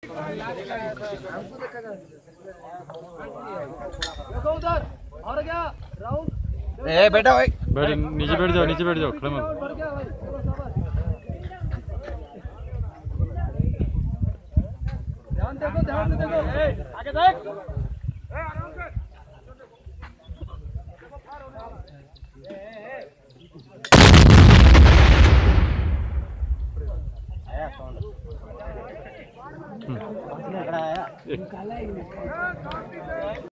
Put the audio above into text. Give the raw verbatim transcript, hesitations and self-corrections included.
देखो उधर और क्या राउंड ए बेटा भाई बैठ नीचे बैठ जाओ नीचे बैठ जाओ खड़े मत बढ़ गया भाई ध्यान देखो ध्यान से देखो आगे देख ए आराम से आया साउंड खड़ा आया